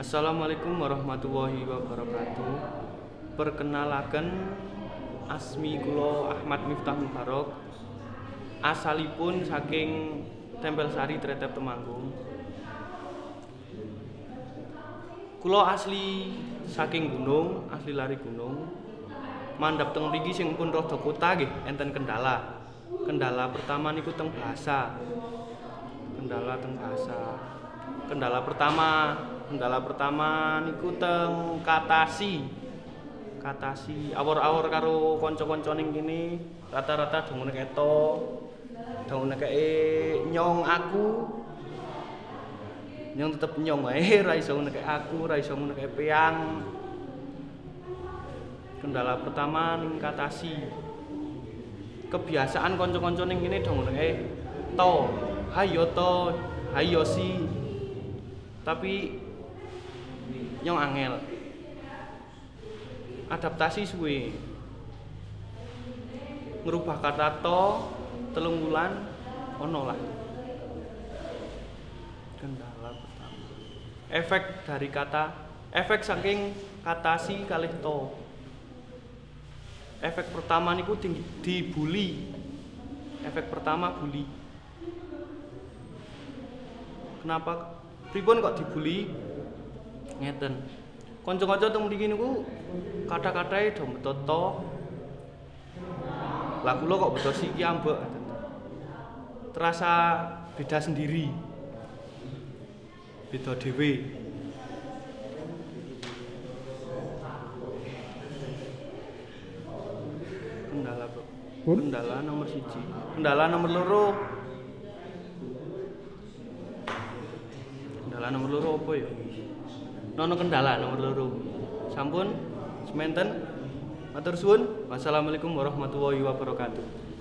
Assalamualaikum warahmatullahi wabarakatuh. Perkenalaken, asmi kula Ahmad Miftah Mubarok. Asalipun saking Tempelsari Tretep Temanggung. Kula asli saking gunung, asli lari gunung. Mandhap teng mriki sing pun rada kota nggih enten kendala. Kendala pertama niku teng bahasa. Kendala pertama niku teng katasi. Awor-awor karo kanca-kanca ning kene rata-rata dongone keto. Dongone keke nyong aku. Nyong tetep nyong wae, ra iso ngene aku, ra iso ngene peang. Kendala pertama ning katasi. Kebiasaan kanca-kanca ning kene dongone to. Hayo to, hayo si. Tapi nyong angel. Adaptasi suwe. Ngerubah kata to 3 wulan ono lah. Kendala pertama. Efek saking kata si kalih to. Efek pertama niku dibuli. Efek pertama bully. Kenapa pripun kok dibully? Ngeten. Kanca-kanca teng mriki niku kata-katae do metoto. Lah kula kok beto siki ambek. Terasa beda sendiri. Beda dhewe. Kendala, Bro. Kendala nomor 1. Kendala nomor 2. Kendala nomor 2 apa ya? Nono kendala nomor 2. Sampun sementen. Matur suwun. Wassalamualaikum warahmatullahi wabarakatuh.